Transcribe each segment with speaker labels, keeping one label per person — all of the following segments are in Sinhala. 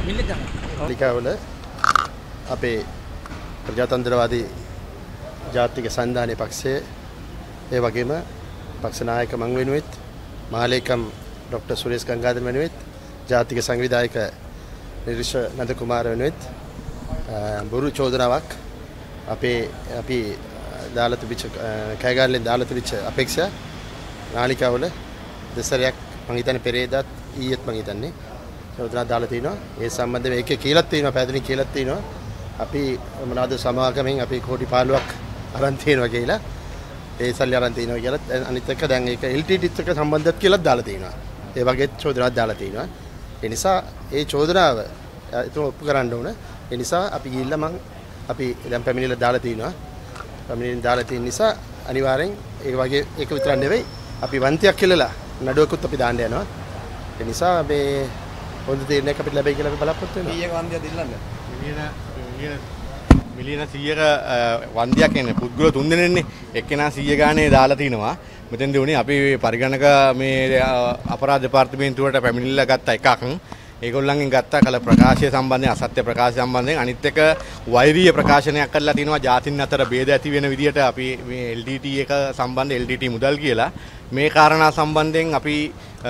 Speaker 1: ලිකාවල අපේ ප්‍රජාතන්ත්‍රවාදී ජාතික සංධානයේ පක්ෂයේ ඒ වගේම පක්ෂ නායක මං වෙනුවෙත් මහලේකම් ડોક્ટર සුරේෂ් ගංගාධර වෙනුවෙත් ජාතික සංවිධායක නිරිෂ නන්ද කුමාර වෙනුවෙත් බොරු චෝදනාවක් අපි දාලා තිබිච්ච කයිගාල්ලෙන් දාලා තිබිච්ච අපේක්ෂා නාලිකාවල දෙසරයක් මං හිතන්නේ පෙරේදාත් ඊයේත් මං හිතන්නේ චෝදනා දාලා තිනවා. ඒ සම්බන්ධව ඒකේ කියලාත් තියෙනවා පැහැදිලි කියලාත් තියෙනවා. අපි මොනවාද සමාගමෙන් අපි කෝටි 15ක් අරන් තියෙනවා කියලා. ඒ සල්ලි අරන් තියෙනවා කියලා. අනිත් එක දැන් ඒක LTTත් එක්ක සම්බන්ධත් කියලාත් දාලා තියෙනවා. ඒ වගේ චෝදනාවක් දාලා තියෙනවා. ඒ නිසා ඒ චෝදනාව ඒක ඔප්පු කරන්න ඕන. ඒ නිසා අපි ගිහිල්ලා අපි දැන් පැමිණිල්ල දාලා තියෙනවා. පැමිණිල්ල දාලා තියෙන නිසා අනිවාර්යෙන් ඒ වගේ ඒක විතර නෙවෙයි අපි වන්තියක් කියලා නඩුවකුත් අපි දාන්න යනවා. ඒ නිසා මේ හොඳ තීරණයක් අපිට ලැබෙයි කියලා අපි බලාපොරොත්තු වෙනවා. ඊයේ වන්දිය දෙන්නද?
Speaker 2: මිලියන 100ක වන්දියක් එන්නේ පුද්ගල 3 දෙනෙන්නේ එක්කෙනා 100 ගානේ දාලා තිනවා. මෙතෙන්දී උනේ අපි පරිගණක මේ අපරාධ දෙපාර්තමේන්තුවට පැමිණිල්ල ගත්ත එකක්. ඒගොල්ලන්ගෙන් ගත්ත කල ප්‍රකාශය සම්බන්ධයෙන් අසත්‍ය ප්‍රකාශය සම්බන්ධයෙන් අනිත් එක වෛරීය ප්‍රකාශනයක් කරලා තිනවා ජාතින් අතර ભેද ඇති වෙන විදියට අපි මේ LTT එක සම්බන්ධ LTT මුදල් කියලා මේ කාරණා සම්බන්ධයෙන් අපි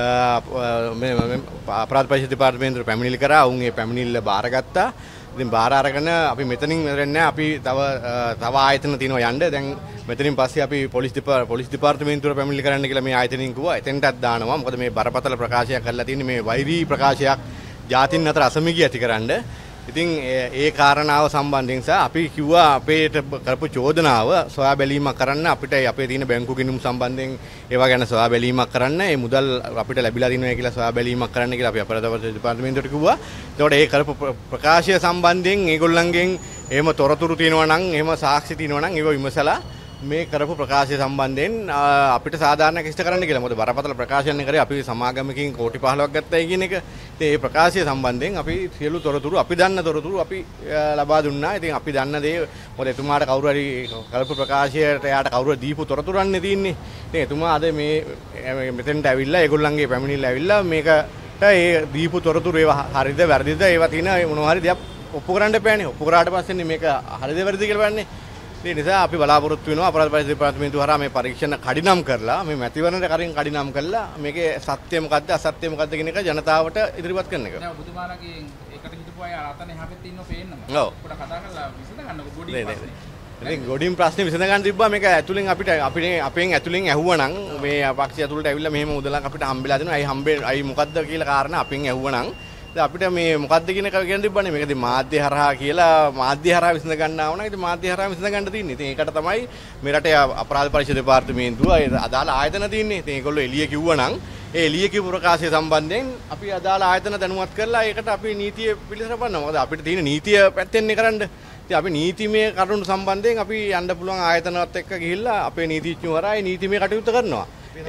Speaker 2: මේ අපරාධ පරීක්ෂා දෙපාර්තමේන්තුවට පැමිණිලි කරා. උන් ඒ පැමිණිල්ල බාරගත්තා. ඉතින් බාර අරගෙන අපි මෙතනින් ඉවරන්නේ අපි තව ආයතන තියෙනවා යන්න. දැන් මෙතනින් පස්සේ අපි පොලිස් දෙපාර්තමේන්තුවට පැමිණිලි කරන්න කියලා මේ ආයතනින් කිව්වා. එතෙන්ටත් දානවා. මොකද මේ බරපතල ප්‍රකාශයක් කරලා තියෙන්නේ මේ වෛරී ප්‍රකාශයක් ජාතින් අතර අසමගිය ඇතිකරන්න. ඉතින් ඒ කාරණාව සම්බන්ධයෙන් අපි කිව්වා අපේට කරපු චෝදනාව සොයා බැලීමක් කරන්න අපිට අපේ තියෙන බැංකු ගිණුම් සම්බන්ධයෙන් ඒවා ගැන සොයා බැලීමක් කරන්න ඒ මුදල් අපිට ලැබිලා තියෙනවා කියලා සොයා බැලීමක් කරන්න කියලා අපි අපරාධ දෙපාර්තමේන්තුවට කිව්වා. ඒතකොට ඒ කරපු ප්‍රකාශය සම්බන්ධයෙන් ඒගොල්ලන්ගෙන් එහෙම තොරතුරු තියෙනවා නම් එහෙම සාක්ෂි තියෙනවා නම් ඒව විමසලා මේ කරපු ප්‍රකාශය සම්බන්ධයෙන් අපිට සාධාරණයක් ඉෂ්ට කරන්න කියලා. මොකද බරපතල ප්‍රකාශනයක් කරේ අපි සමාගමකින් කෝටි 15ක් ගත්තයි කියන එක. ඉතින් මේ ප්‍රකාශය සම්බන්ධයෙන් අපි සියලු තොරතුරු අපි දන්න තොරතුරු අපි ලබා දුන්නා. ඉතින් අපි දන්න දේ මොකද එතුමාට කවුරු හරි කරපු ප්‍රකාශයට එයාට කවුරු හරි දීපු තොරතුරන්නේ තියෙන්නේ. ඉතින් එතුමා අද මේ මෙතෙන්ට ඇවිල්ලා ඒගොල්ලන්ගේ පැමිණිල්ල ඇවිල්ලා මේකට ඒ දීපු තොරතුරු ඒවා හරිද වැරදිද ඒවා තියෙන මොනවා හරි දෙයක් ඔප්පු කරන්න එපානේ. ඔප්පු කරාට පස්සේ මේක හරිද වැරදිද කියලා බලන්නේ. ඒ නිසා අපි බලාපොරොත්තු වෙනවා අපරාධ පරීක්ෂා දෙපාර්තමේන්තුව හරහා මේ පරීක්ෂණ කඩිනම් කරලා මේ මැතිවරණයට කරින් කඩිනම් කරලා මේකේ සත්‍ය මොකද්ද අසත්‍ය මොකද්ද කියන එක ජනතාවට ඉදිරිපත් කරන එක.
Speaker 3: දැන් ඔබතුමාලගේ ඒකට හිතපු අය අතන එහා පැත්තේ ඉන්නව පේන්නම.
Speaker 2: ඔව්.
Speaker 3: පොඩ කතා කරලා විසඳ ගන්නකො ගොඩින් ප්‍රශ්නේ.
Speaker 2: ඉතින් ගොඩින් ප්‍රශ්නේ විසඳ ගන්න තිබ්බා මේක ඇතුලෙන් අපෙන් ඇතුලෙන් ඇහුවනම් මේ පක්ෂය ඇතුළට ඇවිල්ලා මෙහෙම මුදලක් අපිට හම්බෙලා දෙනවා. අයි මොකද්ද කියලා කාරණා අපෙන් ඇහුවනම් අපිට මේ මොකද්ද කියන එක කියන තිබ්බනේ මේක ඉතින් මාධ්‍ය හරහා කියලා මාධ්‍ය හරහා විසඳ ගන්න ආව නම් ඉතින් මාධ්‍ය හරහා විසඳ ගන්න තියෙන්නේ. ඉතින් ඒකට තමයි මේ රටේ අපරාධ පරීක්ෂා දෙපාර්තමේන්තුව අදාළ ආයතන තියෙන්නේ. ඉතින් ඒගොල්ලෝ එළිය කිව්වනම් ඒ එළිය කිව්ව ප්‍රකාශය සම්බන්ධයෙන් අපි අදාළ ආයතන දැනුවත් කරලා ඒකට අපි නීතිය පිළිසරපන්නවා. මොකද අපිට තියෙන නීතිය පැත්තෙන්නේ කරන්න. ඉතින් අපි නීතිමය කරුණු සම්බන්ධයෙන් අපි යන්න පුළුවන් ආයතනවත් එක්ක ගිහිල්ලා අපේ නීතිඥයෝ හරහා ඒ නීතිමය කටයුතු කරනවා.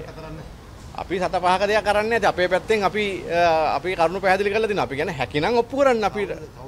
Speaker 2: අපි 7-5ක දෙයක් කරන්නේ නැති අපේ පැත්තෙන් අපි කරුණු පැහැදිලි කරලා දෙනවා. අපි කියන්නේ හැකිනම් ඔප්පු කරන්න අපි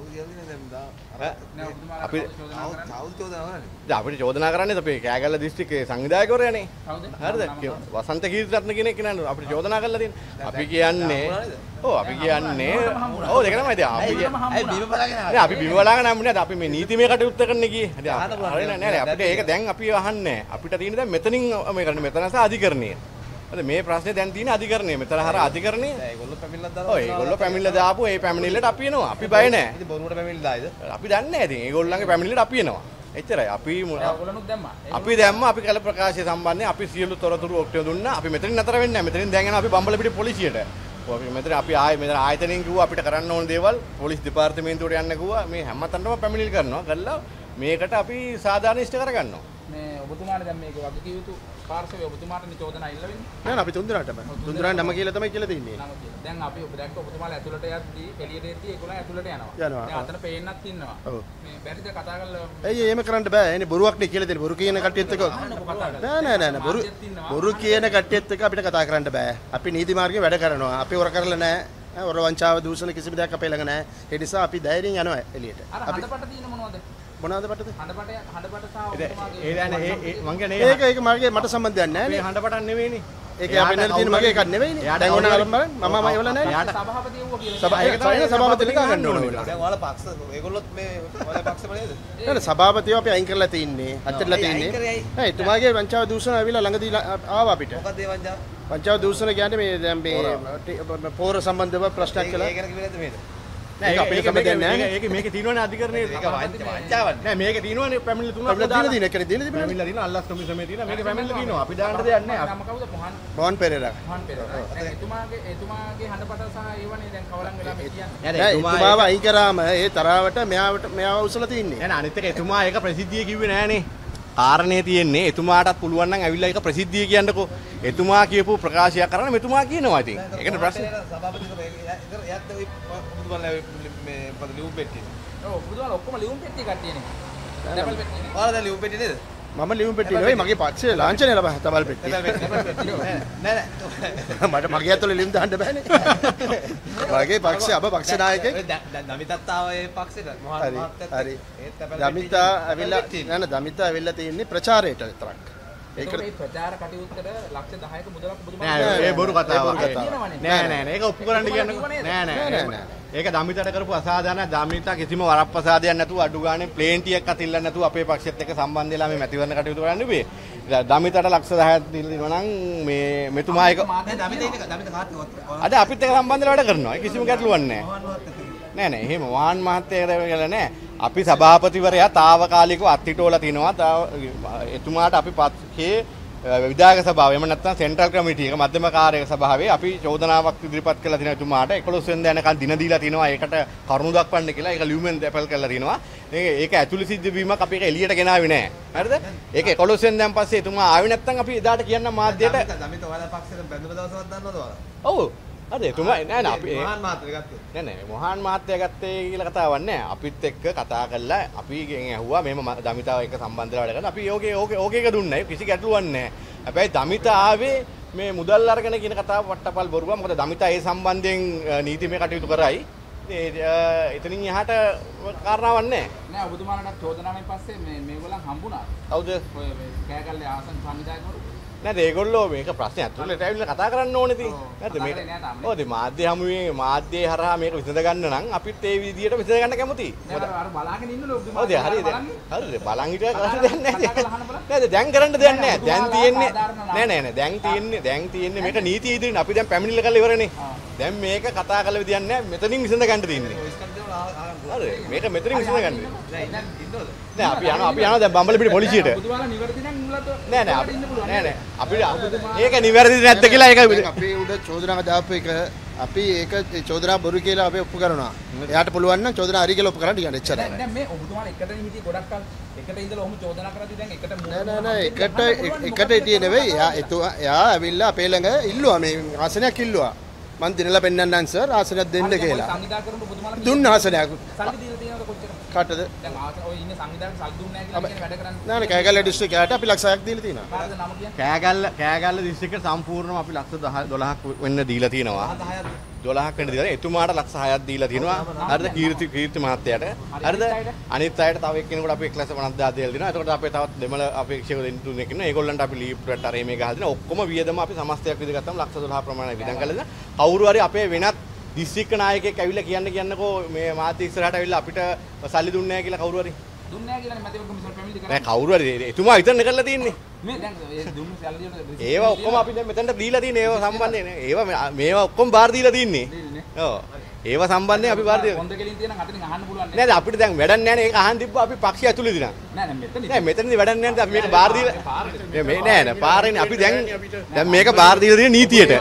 Speaker 2: අපිට චෝදනා කරන්නේ අපේ කෑගල්ල දිස්ත්‍රික්කයේ සංවිධායකවරයානේ. හරිද? වසන්ත කීර්තිරත්න කෙනෙක් නේද අපිට චෝදනා කරලා තියෙන්නේ. අපි කියන්නේ අපි කියන්නේ දෙක තමයි දැන් අපි බිම බලාගෙන ආන්නේ අපි මේ නීතිමය කටයුත්ත කරන්න ගියේ. හරි නෑ අපිට ඒක දැන් අපි අහන්නේ. අපිට තියෙන්නේ දැන් මෙතනින් මේ කරන්නේ මෙතනස අධිකරණය. අද මේ ප්‍රශ්නේ දැන් තියෙන අධිකරණය මෙතන හරහා අධිකරණය ඒගොල්ලෝ පැමිණිල්ලක් දානවා. ඔය ඒගොල්ලෝ පැමිණිල්ල දාපු ඒ පැමිණිල්ලට අපි එනවා. අපි බය නැහැ. ඉතින් බොරුවට පැමිණිල්ල දායිද? අපි දන්නේ නැහැ. ඉතින් ඒගොල්ලන්ගේ පැමිණිල්ලට අපි එනවා. එච්චරයි. අපි දැම්මා. අපි කළ ප්‍රකාශය සම්බන්ධයෙන් අපි සියලු තොරතුරු ඔක්කොම දුන්නා. අපි මෙතනින් නතර වෙන්නේ නැහැ. මෙතනින් දැන් යනවා අපි බම්බලපිටිය පොලිසියට. මෙතන අපි මෙතන ආයතනයෙන් කිව්වා අපිට කරන්න ඕන දේවල් පොලිස් දෙපාර්තමේන්තුවට යන්න කිව්වා. මේ හැමතැනම පැමිණිලි කරනවා. කරලා මේකට අපි සාධාරණ ඉෂ්ට කරගන්නවා.
Speaker 3: මේ ඔබතුමාට දැන් මේක වගේ කිව්තු පාර්ශවයේ ඔබතුමාට චෝදනා ඉල්ල වෙන්නේ
Speaker 1: නෑ අපි තුන්දෙනාටම නම කියලා තමයි කියලා දෙන්නේ.
Speaker 3: දැන් අපි ඔබ දැක්ක ඔබතුමාලා ඇතුළට යද්දී එළියට එද්දී ඒගොල්ලෝ ඇතුළට යනවා. දැන් අතන පේන්නත් ඉන්නවා. මේ බැරිද කතා කරලා
Speaker 1: ඇයි එහෙම කරන්න බෑ. එනේ බොරුවක් නේ කියලා දෙන්නේ. බොරු කියන කට්ටියත් එක්ක නෑ බොරු කියන කට්ටියත් එක්ක අපිට කතා කරන්න බෑ. අපි නීති මාර්ගයේ වැඩ කරනවා. අපි හොර කරලා නෑ. හොර වංචාව දූෂණ කිසිම දෙයක් අපේ ළඟ නෑ. ඒ නිසා අපි ධෛර්යයෙන් යනවා එළියට.
Speaker 3: අපි හදපට තියෙන මොනවද?
Speaker 1: මොනවාද පටද?
Speaker 3: හඬපට සහ
Speaker 1: ඒක මං කියන්නේ ඒක මගේ මට සම්බන්ධයක් නැහැ නේ.
Speaker 2: හඬපටක් නෙවෙයිනේ.
Speaker 1: ඒක අපි නේද තියෙන මගේ එකක් නෙවෙයිනේ. දැන් ඕන අරන් බලන්න මම ඒවල නැහැ.
Speaker 3: සභාපති වුණා කියලා.
Speaker 1: සභාපති ලිකා ගන්න ඕන වෙලාව.
Speaker 4: දැන් ඔයාලා පක්ෂ ඒගොල්ලොත් මේ ඔයාලා පක්ෂම නේද?
Speaker 1: නේද සභාපතිව අපි අයින් කරලා තින්නේ. අච්චරලා තින්නේ. හා එතුමාගේ වංචාව දූෂණ ඇවිල්ලා ළඟදී ආවා අපිට.
Speaker 4: මොකද ඒ වංචාව?
Speaker 1: වංචාව දූෂණ කියන්නේ මේ දැන් මේ පෝර සම්බන්ධව ප්‍රශ්නයක් කළා.
Speaker 4: ඒක ගැන කිව්වද මේක?
Speaker 2: නෑ ඒක සම්බන්ධයෙන් නෑ. ඒක මේකේ තියෙනවනේ අධිකරණයේ.
Speaker 4: ඒක වංචාවක්.
Speaker 2: නෑ මේකේ තියෙනවනේ පැමිණිලි තුනක්
Speaker 1: දාලා දින එකනේ දින තිබුණා.
Speaker 2: පැමිණිලා තියෙනවා අල්ලස් කමිසමේ තියෙනවා. මේකේ පැමිණිලි තියෙනවා. අපි දාන්න දෙයක් නෑ.
Speaker 3: නම කවුද?
Speaker 1: මොහන් පෙරේරා.
Speaker 3: මොහන් පෙරේරා. එතුමාගේ හඬපට සහ ඒවනේ දැන් කවලම් වෙලා මේ කියන්නේ.
Speaker 1: නෑ එතුමාව අයින් කරාම ඒ තරාවට මෙයාව උසලා තින්නේ.
Speaker 2: නෑ අනිත් එක එතුමා ඒක ප්‍රසිද්ධිය කිව්වේ නෑනේ. කාරණේ තියෙන්නේ එතුමාටත් පුළුවන් නම් ඇවිල්ලා ඒක ප්‍රසිද්ධිය කියන්නකෝ. එතුමා කියපු ප්‍රකාශයක් කරන්න මෙතුමා කියනවා ඉතින්. ඒකනේ ප්‍රශ්නේ.
Speaker 4: සභාපතිතුමා එයාත් ඔය මේ පොත ලියුම් පෙට්ටිය.
Speaker 3: ඔව් බුදුහාම ඔක්කොම ලියුම් පෙට්ටිය කට්ටියනේ. ඩබල් පෙට්ටියනේ.
Speaker 4: ඔයාලා දැන් ලියුම් පෙට්ටිය නේද?
Speaker 1: මම ලියුම් පෙට්ටිය නෙවෙයි මගේ පක්ෂයේ ලාංඡනය ලබා තබල් පෙට්ටිය.
Speaker 4: නෑ
Speaker 1: මට මගේ ඇතුලේ ලියුම් දාන්න බෑනේ. මගේ පක්ෂයේ අප පක්ෂ නායකයෙක්.
Speaker 4: දමිතත් ආව ඒ පක්ෂෙට මහා මාත්‍යත්
Speaker 1: හරි. දමිතා ඇවිල්ලා නෑ දමිතා ඇවිල්ලා තියෙන්නේ ප්‍රචාරයට විතරක්.
Speaker 3: ඒක ප්‍රචාර කටයුත්තට ලක්ෂ 10ක මුදලක් ඔබතුමාලා
Speaker 2: නෑ ඒ බොරු කතාවක්.
Speaker 3: කියනවනේ.
Speaker 2: නෑ ඒක ඔප්පු කරන්න කියන්නකෝ. නෑ. ඒක දමිතට කරපු අසාධාරණ දමිතා කිසිම වරප්‍රසාදයක් නැතුව අඩු ගානේ ප්ලේන් ටිකක් අතිල්ලන්න නැතුව අපේ පක්ෂෙත් එක්ක සම්බන්ධ වෙලා මේ මැතිවරණ කටයුතු කරන්න ඉබේ. දමිතට ලක්ෂ 10ක් දීලා දිනවා නම් මේ මෙතුමා එක
Speaker 4: දමිත කාත්
Speaker 2: අද අපිත් එක්ක සම්බන්ධ වෙලා වැඩ කරනවා. ඒ කිසිම ගැටලුවක් නෑ. නෑ එහෙම වාහන් මහත්තයා කියලා නෑ. අපි සභාපතිවරයා తాවකාලිකව අත්හිටවලා තිනවා. එතුමාට අපි පක්ෂයේ විධායක සභාව එහෙම නැත්නම් සෙන්ට්‍රල් කමිටි එක මධ්‍යම කාර්යක සභාවේ අපි චෝදනාවක් ඉදිරිපත් කළා තියෙනවා එතුමාට 11 වෙනිදා යනකම් දින දීලා තිනවා ඒකට කරුණු දක්වන්න කියලා ඒක ලියුමෙන් දැපල් කරලා තිනවා ඒක ඇතුළේ සිද්ධ වීමක් අපි ඒක එළියට ගෙනාවේ නෑ හරිද ඒක 11 වෙනිදාන් පස්සේ එතුමා ආවේ නැත්නම් අපි එදාට කියන්න මාධ්‍යයට
Speaker 4: දමිත ඔයාලා පක්ෂෙට බැඳුම දවසවත් දන්නවද ඔයාලා?
Speaker 2: ඔව් හරි එතුමා නෑ අපි
Speaker 4: මහාන් මාත්‍රය ගත්තේ.
Speaker 2: නෑ මොහාන් මහත්තයා ගත්තේ කියලා කතාවක් නෑ අපිත් එක්ක කතා කරලා අපි ගෙන් ඇහුවා මෙහෙම දමිතාව එක්ක සම්බන්ධ වෙලා වැඩ කරන අපි ඕකේ එක දුන්නයි කිසි ගැටලුවක් නෑ හැබැයි දමිතා ආවේ මේ මුදල් අරගෙන කියන කතාව වට්ටපල් බොරුවක් මොකද දමිතා ඒ සම්බන්ධයෙන් නීතිමය කටයුතු කරයි එතනින් එහාට කාරණාවක් නෑ
Speaker 3: නෑ ඔබතුමාලට චෝදනාවෙන් පස්සේ මේගොල්ලන් හම්බුණා
Speaker 2: කවුද
Speaker 3: ඔය කෑගල්ලේ ආසන සංවිධායකවරු
Speaker 2: නැද ඒගොල්ලෝ මේක ප්‍රශ්නේ ඇතුළට ඇවිල්ලා කතා කරන්න ඕනේ ඉතින් නැද්ද මේක ඔව් මාධ්‍ය හමුවේ මාධ්‍ය හරහා මේක විසඳ ගන්න නම් අපිත් ඒ විදියට විසඳ ගන්න කැමතියි
Speaker 3: මොකද අර බලාගෙන ඉන්නලු ඔබතුමාලා
Speaker 2: ඔව් හරිද බලන් හිටියා කරන්න දෙයක් නැහැ නේද දැන් කරන්න දෙයක් නැහැ දැන් තියෙන්නේ නෑ දැන් තියෙන්නේ මේක නීතිය ඉදිරියේ අපි දැන් පැමිණිල්ල කරලා ඉවරනේ දැන් මේක කතා කරලා විදියක් නැහැ මෙතනින් විසඳ ගන්න තියෙන්නේ හරි මේක මෙතනින් විසඳ ගන්න නෑ අපි යනවා දැන් බම්බලපිට පොලිසියට
Speaker 3: ඔබතුමාලා නිවැරදි නම් මුලට
Speaker 2: නෑ අපිට ඒක නිවැරදි නැද්ද කියලා ඒක
Speaker 1: අපේ උඩ චෝදනාවක් දාපු එක අපි ඒක චෝදනා බොරු කියලා අපි ඔප්පු කරනවා. එයාට පුළුවන් නම් චෝදනා හරි කියලා ඔප්පු කරන්න කියන්නේ එච්චරයි.
Speaker 3: දැන් මේ ඔබතුමාලා එකට හිටියේ ගොඩක් කල් එකට ඉඳලා ඔහොම චෝදනා කරද්දී දැන් එකට
Speaker 1: නෑ එකට හිටියේ නෙවෙයි. එයා ඇවිල්ලා අපේ ළඟ ඉල්ලුවා මේ ආසනයක් ඉල්ලුවා. මං දිනලා පෙන්නන්නම් සර් ආසනයක් දෙන්න කියලා.
Speaker 3: සංවිධානය කරන ඔබතුමාලා
Speaker 1: දුන්න ආසනයක්.
Speaker 3: සල්ලි දීලා තියෙනවද කොච්චර?
Speaker 1: කාටද?
Speaker 3: දැන් ඔය ඉන්නේ සංවිධානය සල්ලි දුන්නේ නැහැ කියලා වැඩ කරන්නේ.
Speaker 1: නෑ කෑගල්ල ඩිස්ට්‍රික්කයට අපි ලක්ෂ 6ක් දීලා තියෙනවා.
Speaker 3: කාටද නම කියන්නේ?
Speaker 2: කෑගල්ල දිස්ත්‍රික්කයට සම්පූර්ණව අපි ලක්ෂ 12ක් වෙන්න දීලා තියෙනවා 12ක් වෙන්න දීලා එතුමාට ලක්ෂ 6ක් දීලා තියෙනවා හරිද කීර්ති මහත්තයාට හරිද අනිත් අයට තව එක්කෙනෙකුට අපි 1,50,000 දීලා දෙනවා එතකොට අපේ තවත් දෙමළ අපේක්ෂකව දෙන්න තුනෙක් ඉන්නවා ඒගොල්ලන්ට අපි ලීප්ට් අර මේ ගහලා දෙනවා ඔක්කොම වියදම අපි සමස්තයක් විදිහට ගත්තම ලක්ෂ 12 ප්‍රමාණයක් වියදම් කරලා දෙනවා කවුරු හරි අපේ වෙනත් දිස්ත්‍රික්ක නායකයෙක් ඇවිල්ලා කියන්නකෝ මේ මාධ්‍ය ඉස්සරහට ඇවිල්ලා අපිට සල්ලි දුන්නේ නැහැ කියලා කවුරු හරි
Speaker 3: දුන්නේ නැහැ කියලානේ මැතිවරණ කොමිසම පැමිණිලි කරා
Speaker 2: නෑ කවුරු හරි එතුමා විතරනේ කරලා තියෙන්නේ
Speaker 3: මේ දැන් ඒ දුන්නු සල්ලි වල
Speaker 2: ඒවා ඔක්කොම අපි දැන් මෙතනට දීලා තියෙන්නේ ඒවා සම්බන්ධයෙන් මේවා ඔක්කොම බාර දීලා තින්නේ ඔව් ඒවා සම්බන්ධයෙන් අපි බාර දීලා
Speaker 3: හොඳ කෙලින් තියෙන අතරින් අහන්න පුළුවන්
Speaker 2: නේද අපිට දැන් වැඩක් නැහැ නේ ඒක අහන් තිබ්බා අපි පක්ෂය ඇතුළේ දිනා නෑ මෙතනදී වැඩක් නැහැ අපි මේක බාර දීලා මේ නෑ පාරේනේ අපි දැන් මේක බාර දීලා තියෙන නීතියට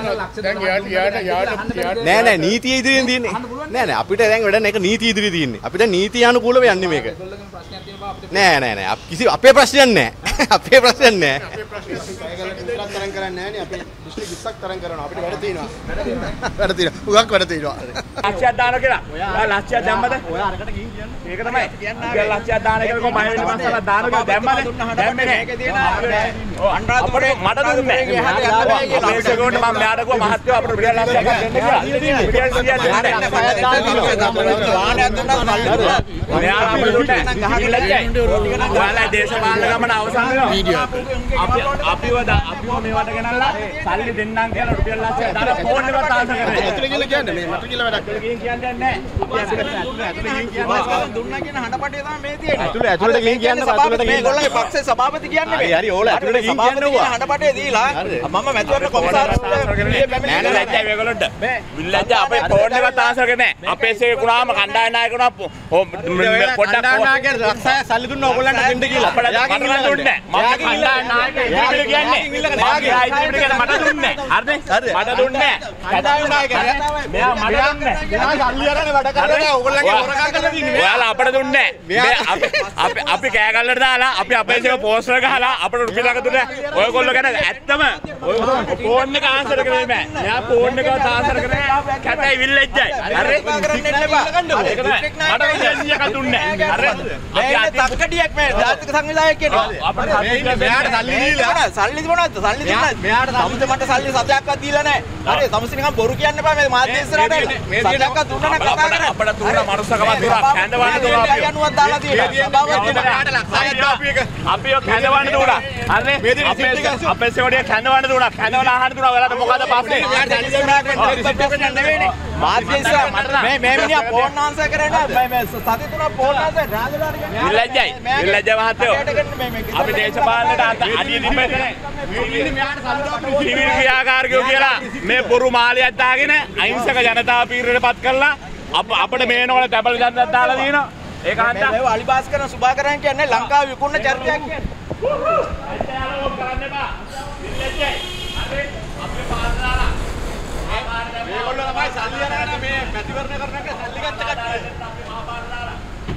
Speaker 2: නෑ නීතිය ඉදිරියෙන් තියෙන්නේ නෑ අපිට දැන් වැඩක් නැහැ ඒක නීතිය ඉදිරියේ තියෙන්නේ අපි දැන් නීතිය අනුකූලව යන්නේ මේක නෑ කිසි අපේ ප්‍රශ්නයක් නෑ අපේ ප්‍රශ්නයක් නෑ
Speaker 1: තරම් කරන්නේ නැහැ නේ අපි ඩිස්ට්‍රික්ට් 20ක් තරම් කරනවා අපිට වැඩ තියෙනවා වැඩ තියෙනවා උගක් වැඩ තියෙනවා
Speaker 5: ලක්ෂයක් දානවා කියලා. ඔයා ලක්ෂයක් දැම්මද?
Speaker 2: ඔයා අරකට ගිහින්
Speaker 5: ඒක තමයි. රුපියල් ලක්ෂයක් දාන එක කොහොම මම වෙන මස්සලා දාන එක දැම්මනේ. දැම්මේ මේකේ තියෙන අනුරාධපුරේ මට දුන්නේ. මේසෙකට මම මෙයාට කිව්වා මහත්තයෝ අපිට රුපියල් ලක්ෂයක් දෙන්න කියලා. රුපියල් 100ක් දෙන්න. වාහනයක් දුන්නා මල්ලි දුන්නා. මෙයා අපිට දුන්නේ. ගහගෙන ලැජ්ජයි. ඔයාලා දේශපාලන ගමන අවසන් වෙනවා. වීඩියෝ අපිව මේවට ගෙනල්ලා සල්ලි දෙන්නම් කියලා රුපියල් ලක්ෂයක් දාලා ෆෝන් එකකට ආස කරේ.
Speaker 1: ඇතුලේ කියලා කියන්නේ මේ මට කියලා වැඩක්
Speaker 5: කියන්නේ නැහැ. දුන්නා කියන හඬපටේ තමයි මේ තියෙන්නේ.
Speaker 2: ඇතුලට ගිහින් කියන්න ඇතුලට ගිහින්
Speaker 5: මේගොල්ලෝගේ පක්ෂේ සභාපති කියන්නේ මේ.
Speaker 2: හරි ඕල ඇතුලට ගිහින් කියන්නවා.
Speaker 5: හඬපටේ දීලා මම මැතිවරණ කොමසාරිස්ට නෑ ලැජ්ජයි මේගොල්ලොන්ට. විල්ලජ්ජ අපේ ෆෝන් එකත් ආස කරේ නැහැ. අපේ සේකුණාම කණ්ඩායම් නායකුණා පොඩ්ඩක්
Speaker 2: නායකයන් ලක්ෂය සල්ලි දුන්න ඕගොල්ලන්ට දෙන්න කියලා.
Speaker 5: යාකින් ඉල්ලන්න දුන්නේ නැහැ. මම කණ්ඩායම් නායකයෙක් කියන්නේ. මට දුන්නේ නැහැ. හරිද? මට දුන්නේ නැහැ. කණ්ඩායම් නායකයා මෙයා මට දුන්නේ නැහැ.
Speaker 2: මෙයා සල්ලි අරගෙන වැඩ කරලා ඕගොල්ලන්ගේ හොරකම් කරලා තින්නේ.
Speaker 5: ඔයාලා අපිට දුන්නේ නැහැ. අපි කෑ ගල්ලට දාලා අපි අපේ සේක පෝස්ටර් ගහලා අපිට රුපියල් ලක දුන්නේ. ඔයගොල්ලෝ ගැන ඇත්තම ෆෝන් එක ආන්සර් කරේ නැහැ. මෙයා ෆෝන් එකවත් ආන්සර් කරේ නැහැ. කැතයි විල්ලෙජ්ජයි. හරි? කරන්න එපා. ඒක තමයි. මට 100ක් දුන්නේ නැහැ. හරි? අපි අතකඩියක් මේ ජාතික සංවිධායක කෙනෙක්. අපිට
Speaker 2: මෙයාට සල්ලි දීලා
Speaker 5: සල්ලි මොනවද? සල්ලි දුන්නා. මෙයාට සමුද මට සල්ලි 7ක්වත් දීලා නැහැ. හරි? සමුද නිකන් බොරු කියන්න එපා මේ මාධ්‍ය ඉස්සරහට. 7ක්වත් දුන්නා නම් කතා කරන්න. අපිට තුන මනුස්සකමක් දුන්නා. කැඳවන්න දුන්නා. යනුවක් දාලා තියෙනවා. අපි කැඳවන්න දුන්නා. හරි? අපේ සෙවඩිය කැඳවන්න දුන්නා. කැඳවලා අහන්න දුන්නා. ඔයාලට මොකද ප්‍රශ්නේ? මාධ්‍ය ඉස්සරහ මට මේ මිනිහා ෆෝන් ආන්සර් කරන්නේ මේ සති තුනක් ෆෝන් ආන්සර් රාජලාට කියන්නේ. විල්ලජ්ජයි. විල්ලජ්ජ මහත්තයෝ. අපි දේශපාලනට අඩිය තිබෙන්නේ නැහැ. සිවිල් ක්‍රියාකාරකයෝ කියලා මේ බොරු මාලියක් දාගෙන අහිංසක ජනතාව පීඩනයටපත් කරලා අපිට මේනවල ටැබල් ගන්නක් දාලා දිනවා. ඒක හන්දා. මේව අලිබාස්කරන සුභාකරන් කියන්නේ ලංකාවේ විකුණන චරිතයක් කියන්නේ. ඇත්තයාලෝ කරන්න එපා. විල්ලජ්ජයි. හරි. අපේ පාර දාලා.
Speaker 2: මේගොල්ලෝ තමයි සල්ලි අරගෙන මේ පැතිවරණ කරන එක සල්ලි ගත්ත කට්ටිය. අපි මහා පාර දාලා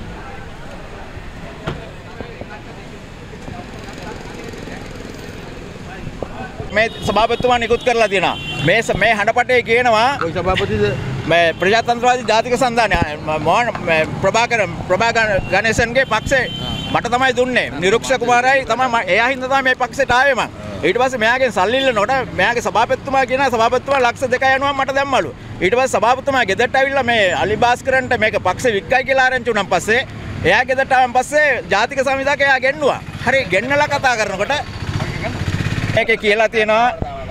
Speaker 5: මේ සභාපතිතුමා නිකුත් කරලා තියෙනවා. මේ හඬපටේ කියනවා
Speaker 1: කොයි සභාපතිද
Speaker 5: මේ ප්‍රජාතන්ත්‍රවාදී ජාතික සන්ධානය ප්‍රභාකර ගණේසන්ගේ පක්ෂේ මට තමයි දුන්නේ. නිරුක්ෂ කුමාරයි තමයි එයා හින්දා තමයි මේ පක්ෂයට ආවේ මං. ඊට පස්සේ මෙයාගෙන් සල්ලි ඉල්ලනකොට මෙයාගේ සභාපතිතුමා කියනවා සභාපතිතුමා ලක්ෂ 2ක් යනවා මට දැම්මලු. ඊට පස්සේ සභාපතිතුමා ගෙදරට ඇවිල්ලා මේ අලිබාස්කරන්ට මේක පක්ෂේ වික්කයි කියලා ආරංචි වුණාන් පස්සේ එයා ගෙදරට ආවන් පස්සේ ජාතික සංවිධායක එයා ගෙන්නුවා. හරි ගෙන්නලා කතා කරනකොට මේකේ කියලා තියෙනවා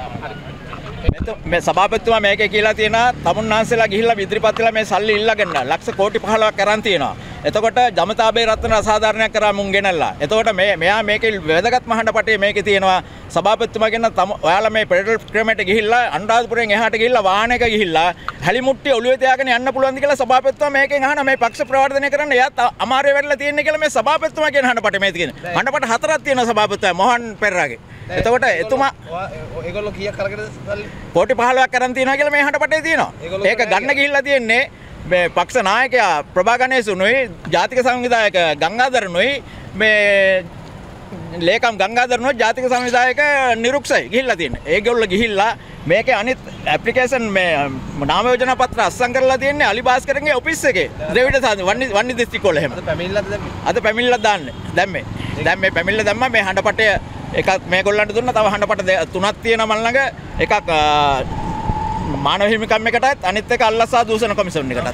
Speaker 5: මේ සභාපතිතුමා මේකේ කියලා තියෙනවා තමුන්නාන්සලා ගිහිල්ලා ඉදිරිපත් වෙලා මේ සල්ලි ඉල්ලගෙන ලක්ෂ කෝටි 15ක් කරන් තියෙනවා. එතකොට ජමතාබේ රත්න අසාධාරණයක් කරා මුන් ගෙනල්ලා. එතකොට මෙයා මේකේ වැදගත් මහඬපටේ මේකේ තියෙනවා සභාපතිතුමා කියන ඔයාලා මේ පෙඩරල් ක්‍රමයට ගිහිල්ලා අනුරාධපුරයෙන් එහාට ගිහිල්ලා වාහනයක ගිහිල්ලා හැලිමුට්ටිය ඔළුවේ තියාගෙන යන්න පුළුවන්ද කියලා සභාපතිතුමා මේකෙන් අහන මේ පක්ෂ ප්‍රවර්ධනය කරන්න එයාත් අමාරුවේ වැඩලා තියෙන්නේ කියලා මේ සභාපතිතුමා කියන හඬපටේ මේ තියෙන. හඬපට 4ක් තියෙනවා සභාපතිතුමා මොහන් පෙරරාගේ. එතකොට එතුමා
Speaker 4: ඒගොල්ලෝ කීයක් කරගෙනද සල්ලි?
Speaker 5: කෝටි 15ක් කරන් තියෙනවා කියලා මේ හඬපටේ තියෙනවා. ඒක ගන්න ගිහිල්ලා තියෙන්නේ මේ පක්ෂ නායකයා ප්‍රභා ගණේසුනුයි ජාතික සංවිධායක ගංගාධරනුයි මේ ලේකම් ගංගාධරනුයි ජාතික සංවිධායක නිරුක්ෂයි ගිහිල්ලා තියෙන්නේ. ඒගොල්ලෝ ගිහිල්ලා මේකේ අනිත් ඇප්ලිකේෂන් මේ නාම යෝජනා පත්‍ර අස්සම් කරලා තියෙන්නේ අලිබාස්කරන්ගේ ඔෆිස් එකේ. ද්‍රවිඩ වන්නි දිස්ත්‍රික්ක වල එහෙම. අද පැමිණිල්ලක් දාන්නේ. දැන් මේ පැමිණිල්ල දැම්මා මේ හඬපටය එකක් මේගොල්ලන්ට දුන්නා. තව හඬපට 3ක් තියෙනවා මන් ළඟ. එකක් මානව හිමිකම් එකටත් අනිත් එක අල්ලසා දූෂණ කොමිෂන් එකටත්.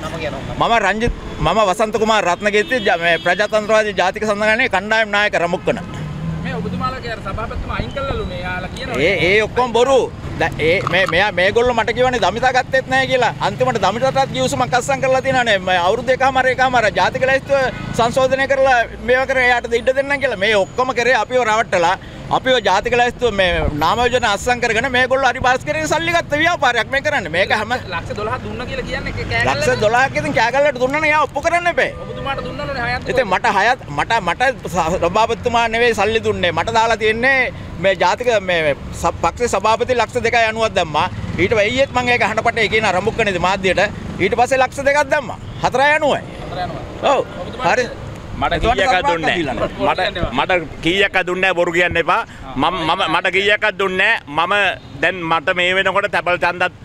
Speaker 5: මම වසන්ත කුමාර රත්නකීර්ති මේ ප්‍රජාතන්ත්‍රවාදී ජාතික සන්ධානයේ කණ්ඩායම් නායක රමුක්කන.
Speaker 3: මේ ඔබතුමාලාගේ අර සභාපතිතුමා අයින් කළලුනේ යාලා කියනවා.
Speaker 5: ඒ ඔක්කොම බොරු. මේගොල්ලෝ මට කියවනේ දමිතා ගත්තෙත් නැහැ කියලා. අන්තිමට දමිතාටත් ගිවිසුමක් අස්සම් කරලා තියෙනවානේ. මේ අවුරුදු එකමාර ජාතික ලැයිස්තුව සංශෝධනය කරලා මේවා කරේ එයාට ඉඩ දෙන්නම් කියලා. මේ ඔක්කොම කරේ අපිව රවට්ටලා අපිව ජාතික ලැයිස්තුව මේ නාම යෝජනා අස්සම් කරගෙන මේගොල්ලෝ අරිබාස්කරේ සල්ලි ගත්ත ව්‍යාපාරයක් මේ කරන්නේ. මේක හැම
Speaker 3: ලක්ෂ 12 දුන්නා කියලා කියන්නේ කෑගල්ල.
Speaker 5: ලක්ෂ 12ක් ඉතින් කෑගල්ලට දුන්නා නේ. එයා ඔප්පු කරන්න එපේ.
Speaker 3: ඔබතුමාට දුන්නලුනේ හයත්.
Speaker 5: ඉතින් මට සභාපතිතුමා නෙවෙයි සල්ලි දුන්නේ. මට දාලා තියෙන්නේ මේ ජාතික මේ පක්ෂේ සභාපති ලක්ෂ 2ක් යනුවක් දැම්මා. ඊට ඊයේත් මම ඒක හඬපටේ කියන රමුක්කනේදී මාධ්‍යයට ඊට පස්සේ ලක්ෂ 2ක් දැම්මා. 4 යනුවයි. ඔව්. හරි.
Speaker 6: මට කීයක් දුන්නේ මට කීයක් දුන්නේ බොරු කියන්න එපා. මට කීයක් දුන්නේ මම දැන් මට මේ වෙනකොට තැපල් ඡන්දත්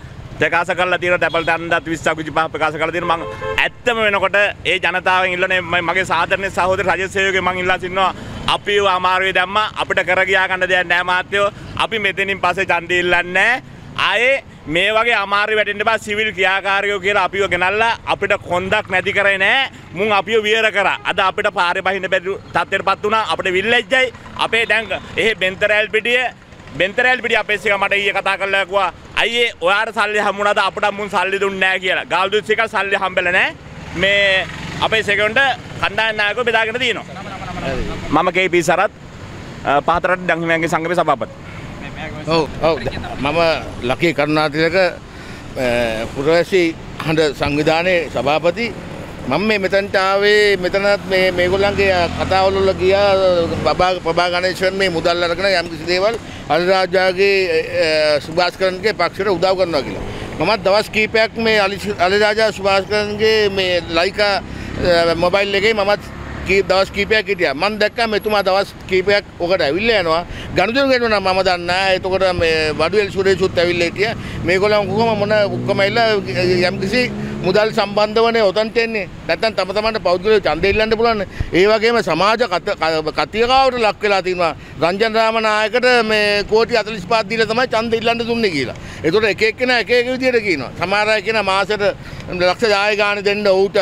Speaker 6: ප්‍රකාශ කරලා තියෙනවා ටැබල් තන්දත් 20ක් 25ක් ප්‍රකාශ කරලා තියෙනවා මම ඇත්තම වෙනකොට ඒ ජනතාවෙන් ඉල්ලන්නේ මගේ සාධාරණ සහෝදර රජ සේවකයෝ මම ඉල්ලා සිටිනවා අපිව අමාරුවේ දැම්මා අපිට කර ගියා ගන්න දෙයක් නැහැ මාත්‍යෝ අපි මෙතනින් පස්සේ ඡන්දය ඉල්ලන්නේ ආයේ මේ වගේ අමාරු වැටෙන්න බෑ සිවිල් ක්‍රියාකාරයෝ කියලා අපිව ගෙනල්ලා අපිට කොන්දක් නැති කරේ නෑ මුන් අපිව වියර කරා අද අපිට පාරේ බහින්න බැරි තත්ත්වයටපත් වුණා අපිට විල්ලෙජ්ජයි අපේ දැන් එහෙ බෙන්තරැල් පිටිය අපේ සික මට ඊයේ කතා කරලා කිව්වා අයියේ ඔයාට සල්ලි හම්බුණාද අපිට මුන් සල්ලි දුන්නේ නෑ කියලා ගාල්දුස් එක සල්ලි හම්බෙලා නෑ මේ අපේ සෙකන්ඩ් කණ්ඩායම් නායකයෝ බෙදාගෙන තියෙනවා මම KP සරත් පහතරට දංහිමයන්ගේ සංගමේ සභාපති
Speaker 7: ඔව් මම ලකී කරුණාතිලක පුරවැසි හඬ සංවිධානයේ සභාපති මම මේ මෙතනට ආවේ මෙතනත් මේගොල්ලන්ගේ කතාවල ගියා ප්‍රභා ගණේශන් මේ මුදල් අරගෙන යම් කිසි දේවල් අලිරාජාගේ සුභාස්කරන්ගේ පක්ෂයට උදව් කරනවා කියලා. මමත් දවස් කීපයක් මේ අලිරාජා සුභාස්කරන්ගේ මේ ලයිකා මොබයිල් එකේ මමත් දවස් කීපයක් හිටියා. මම දැක්කා මෙතුමා දවස් කීපයක් ඔකට ඇවිල්ලා යනවා. ගනුදෙනු කරනවා මම දන්නේ නැහැ. එතකොට මේ වඩුවෙල් සුරේෂුත් ඇවිල්ලා හිටියා. මේගොල්ලන් කොහොම මොන ඔක්කොම ඇවිල්ලා යම්කිසි මුදල් සම්බන්ධවනේ ඔතනට එන්නේ. නැත්නම් තම තමන්ට පෞද්ගලික ඡන්දෙ ඉල්ලන්න පුළුවන්. ඒ වගේම සමාජ කතියකාවට ලක් වෙලා තිනවා. රංජන් රාමනායකට මේ කෝටි 45ක් දීලා තමයි ඡන්දෙ ඉල්ලන්න දුන්නේ කියලා. ඒතකොට එක එක්කෙනා එක එක විදියට කියනවා. සමහර අය කියන මාසෙට ලක්ෂ 10 ගාණ දෙන්න ඌට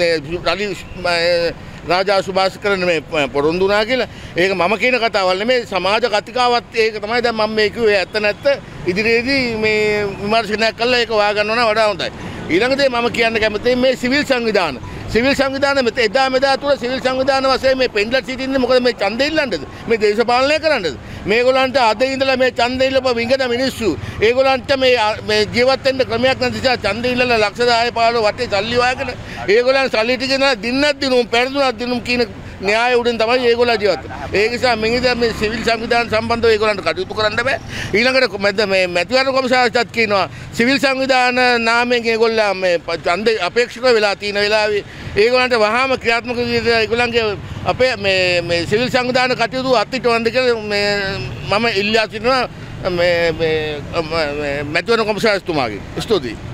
Speaker 7: මේ රාජා සුභාස්කරන් මේ පොරොන්දු වුණා කියලා. ඒක මම කියන කතාවල් නෙමෙයි සමාජ කතිකාවත් ඒක තමයි දැන් මම මේ කිව්වේ ඇත්ත නැත්ත ඉදිරියේදී මේ විමර්ශනයක් කළා ඒක හොයාගන්න ඕන වඩා හොඳයි. ඊළඟ දේ මම කියන්න කැමතියි මේ සිවිල් සංවිධාන මෙතන එදා මෙදා තුල සිවිල් සංවිධාන වශයෙන් මේ පෙන්ලා සිටින්නේ මොකද මේ ඡන්දෙ ඉල්ලන්නද මේ දේශපාලනය කරන්නද මේගොල්ලන්ට අද ඉඳලා මේ ඡන්දෙ ඉල්ලපුව වින්ගන මිනිස්සු ඒගොල්ලන්ට මේ ජීවත් වෙන්න ක්‍රමයක් නැති නිසා ඡන්දෙ ඉල්ලලා ලක්ෂ 10 15 වටේ සල්ලි වාගෙන ඒගොල්ලන් සල්ලි ටික නා දින්නක් දිනුම් පෙරදුනක් දිනුම් කියන න්‍යාය උඩින් තමයි ඒගොල්ලෝ ජීවත් වෙන්නේ. ඒ නිසා මේ සිවිල් සංවිධාන සම්බන්ධව ඒගොල්ලන්ට කටයුතු කරන්න බෑ. ඊළඟට මේ මැතිවරණ කොමසාරිස්ටත් කියනවා සිවිල් සංවිධාන නාමයෙන් ඒගොල්ලෝ මේ ඡන්දේ අපේක්ෂක වෙලා තියෙන වෙලාවේ ඒගොල්ලන්ට වහාම ක්‍රියාත්මක විදිහට ඒගොල්ලන්ගේ අපේ මේ සිවිල් සංවිධාන කටයුතු අත්හිටවන්න කියලා මම ඉල්ලා සිටිනවා මේ මැතිවරණ කොමසාරිස්තුමාගෙන්. ස්තුතියි.